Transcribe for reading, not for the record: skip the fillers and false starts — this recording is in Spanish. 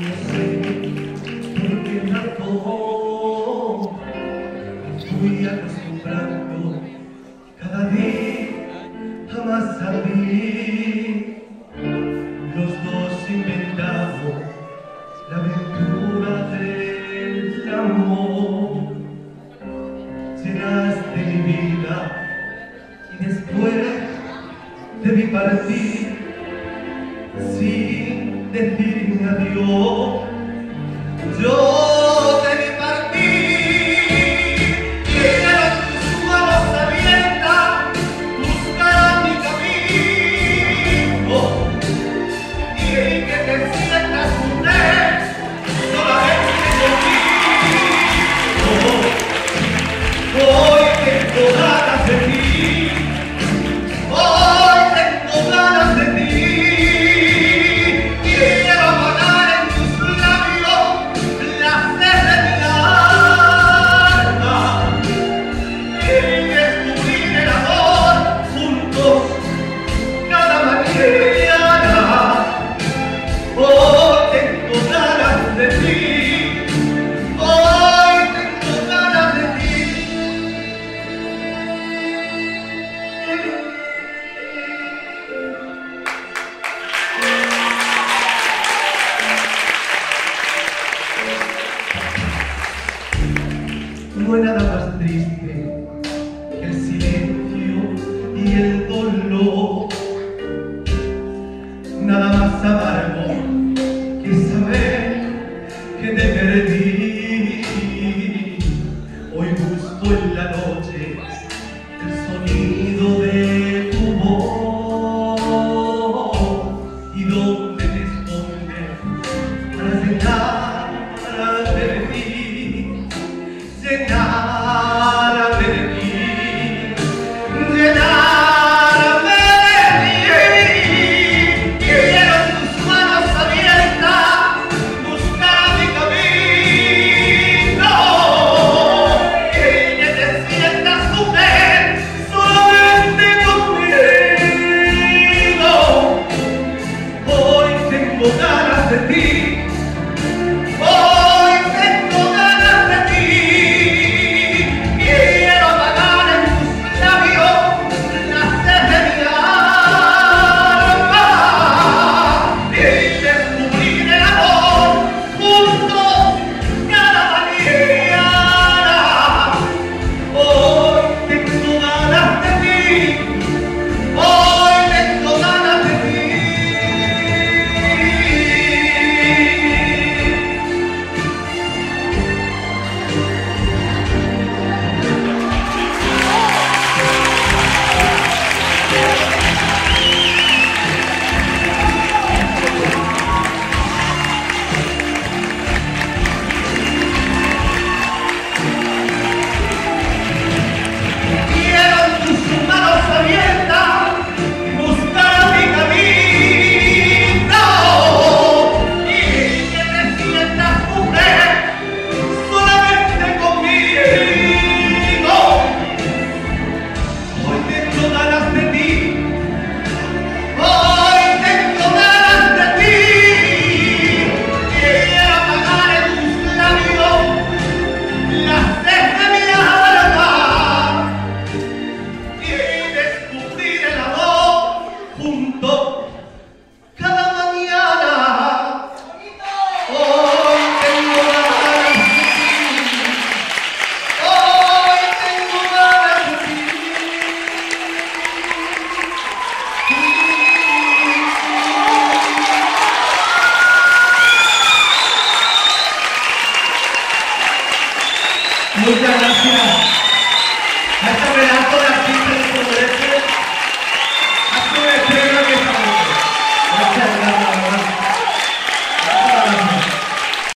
Fui acostumbrando cada día a más a mí. Los dos inventamos la aventura del amor. Llenaste mi vida y después de mi partir, sin decirme adiós, yo te vi partir. Hoy tengo ganas de ti, hoy tengo ganas de ti. Quiero apagar en tus labios la sed de mi alma y descubrir el amor juntos cada mañana. Hoy tengo ganas de ti. No hay nada más triste que el silencio y el dolor, nada más amargo que saber que te perdí. Hoy busco en la noche el sonido de tu voz y donde te escondes para llenar de ti. Llenarme de ti, llenarme de ti. Quiero en tus manos abiertas buscar mi camino. Que te sientas mujer solamente conmigo. Hoy tengo ganas de ti. Muchas gracias a este relato de artistas como este, a su estrella que está. Muchas gracias.